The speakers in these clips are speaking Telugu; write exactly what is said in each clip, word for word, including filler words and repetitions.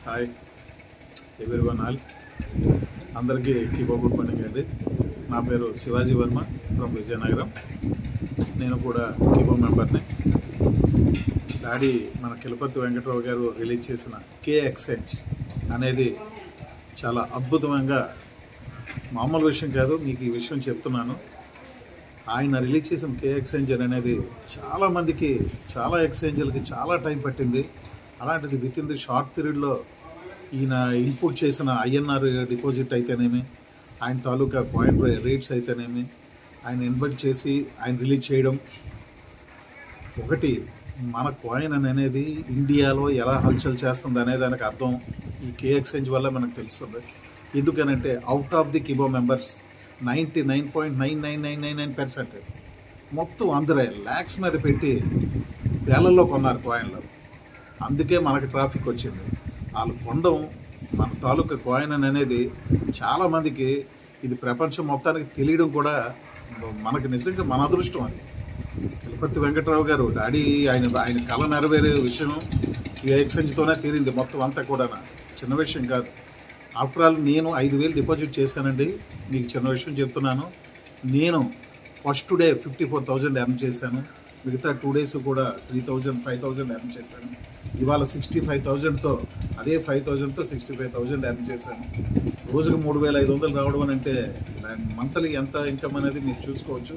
హాయ్ ఎవరివన్ ఆల్ అందరికీ కీబో గుడ్ మార్నింగ్ అండి. నా పేరు శివాజీ వర్మ ఫ్రమ్ విజయనగరం. నేను కూడా కీబో మెంబర్ని. డాడీ మన కిలపతి వెంకటరావు గారు రిలీజ్ చేసిన కే ఎక్స్చేంజ్ అనేది చాలా అద్భుతంగా, మామూలు విషయం కాదు, మీకు ఈ విషయం చెప్తున్నాను. ఆయన రిలీజ్ చేసిన కే ఎక్స్చేంజర్ అనేది చాలామందికి, చాలా ఎక్స్చేంజర్లకి చాలా టైం పట్టింది. అలాంటిది విత్ ఇన్ ది షార్ట్ పీరియడ్లో ఈయన ఇన్పుట్ చేసిన ఐఎన్ఆర్ డిపాజిట్ అయితేనేమి, ఆయన తాలూకా కాయిన్ రేట్స్ అయితేనేమి, ఆయన ఇన్వైట్ చేసి ఆయన రిలీజ్ చేయడం. ఒకటి, మన కాయిన్ అనేది ఇండియాలో ఎలా హల్చల్ చేస్తుంది అనే దానికి అర్థం ఈ కే ఎక్స్చేంజ్ వల్ల మనకు తెలుస్తుంది. ఎందుకనంటే అవుట్ ఆఫ్ ది కీబో members ninety nine point nine nine nine nine nine percent మొత్తం అందరే ల్యాక్స్ మీద పెట్టి వేలల్లో కొన్నారు కాయిన్లు. అందుకే మనకి ట్రాఫిక్ వచ్చింది. వాళ్ళు కొనడం, మన తాలూకా కాయిన్ అనేది చాలామందికి ఇది ప్రపంచం మొత్తానికి తెలియడం కూడా మనకి నిజంగా మన అదృష్టం. అది కిలపతి వెంకటరావు గారు డాడీ ఆయన ఆయన కళ నెరవేరే విషయం ఈ ఎక్స్చేంజ్తోనే తీరింది మొత్తం అంతా కూడా. చిన్న విషయం కాదు. ఆఫ్టర్ ఆల్ నేను ఐదు వేలు డిపాజిట్ చేశానండి. మీకు చిన్న విషయం చెప్తున్నాను. నేను first day fifty four thousand earn చేశాను. మిగతా టూ డేస్ కూడా three thousand five thousand earn చేశాను. ఇవాళ సిక్స్టీ ఫైవ్ థౌజండ్తో అదే ఫైవ్ థౌజండ్తో సిక్స్టీ ఫైవ్ థౌజండ్ ఎర్న్ చేశాను. రోజుకు మూడు వేల ఐదు వందలు రావడం అని అంటే మంత్లీ ఎంత ఇన్కమ్ అనేది మీరు చూసుకోవచ్చు.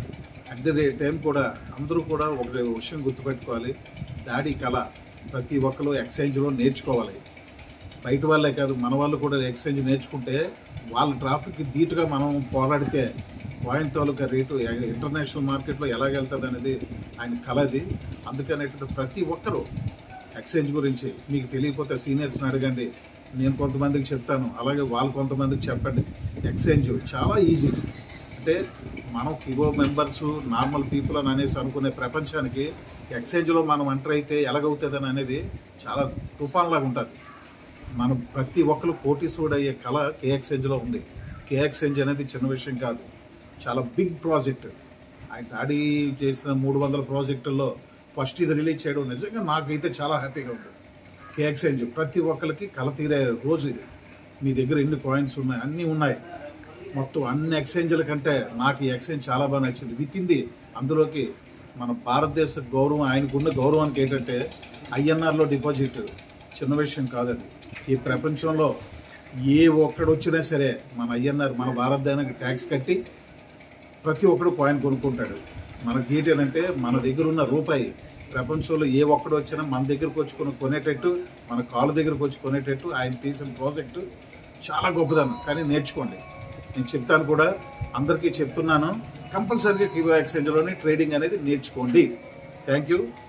అట్ ది టైం కూడా అందరూ కూడా ఒక విషయం గుర్తుపెట్టుకోవాలి. డాడీ కళ ప్రతి ఒక్కరు ఎక్స్చేంజ్లో నేర్చుకోవాలి. బయట వాళ్ళే కాదు, మన వాళ్ళు కూడా ఎక్స్చేంజ్ నేర్చుకుంటే వాళ్ళ ట్రాఫిక్కి ధీటుగా మనం పోరాడితే కాయిన్ తాలూకా రేటు ఇంటర్నేషనల్ మార్కెట్లో ఎలాగెళ్తుంది అనేది ఆయన కలది. అందుకనేటువంటి ప్రతి ఒక్కరూ ఎక్స్చేంజ్ గురించి మీకు తెలియకపోతే సీనియర్స్ని అడగండి, నేను కొంతమందికి చెప్తాను, అలాగే వాళ్ళు కొంతమందికి చెప్పండి. ఎక్స్చేంజ్ చాలా ఈజీ. అంటే మనం కీబో మెంబర్స్ నార్మల్ పీపుల్ అని అనేసి అనుకునే ప్రపంచానికి ఎక్స్చేంజ్లో మనం ఎంటర్ అయితే ఎలాగవుతుందని అనేది చాలా తుఫాన్లాగా ఉంటుంది. మనం ప్రతి ఒక్కరు కోటీశ్వరుడు అయ్యే కళ కే ఎక్స్చేంజ్లో ఉంది. కే ఎక్స్చేంజ్ అనేది చిన్న విషయం కాదు, చాలా బిగ్ ప్రాజెక్ట్. ఆయన డాడీ చేసిన మూడు వందల ప్రాజెక్టుల్లో ఫస్ట్ ఇది రిలీజ్ చేయడం నిజంగా నాకైతే చాలా హ్యాపీగా ఉంది. కే ఎక్స్చేంజ్ ప్రతి ఒక్కరికి కళ తీరే రోజు ఇది. మీ దగ్గర ఎన్ని కాయిన్స్ ఉన్నాయి, అన్నీ ఉన్నాయి. మొత్తం అన్ని ఎక్స్చేంజ్ల కంటే నాకు ఈ ఎక్స్చేంజ్ చాలా బాగా నచ్చింది. విత్ ఇన్ ది అందులోకి మన భారతదేశ గౌరవం, ఆయనకున్న గౌరవానికి ఏంటంటే ఐఎన్ఆర్లో డిపాజిట్ చిన్న విషయం కాదు. అది ఈ ప్రపంచంలో ఏ ఒక్కడు వచ్చినా సరే మన ఐఎన్ఆర్, మన భారతదేశానికి ట్యాక్స్ కట్టి ప్రతి ఒక్కడు కాయిన్ కొనుక్కుంటాడు. మనకి ఏంటంటే మన దగ్గర ఉన్న రూపాయి ప్రపంచంలో ఏ ఒక్కడు వచ్చినా మన దగ్గరకు వచ్చి కొను కొనేటట్టు మన కాళ్ళ దగ్గరకు వచ్చి కొనేటట్టు ఆయన తీసిన ప్రాజెక్టు చాలా గొప్పదన్న. కానీ నేర్చుకోండి, నేను చెప్తాను కూడా, అందరికీ చెప్తున్నాను. కంపల్సరీగా కీబో ఎక్స్చేంజ్లోని ట్రేడింగ్ అనేది నేర్చుకోండి. Thank you.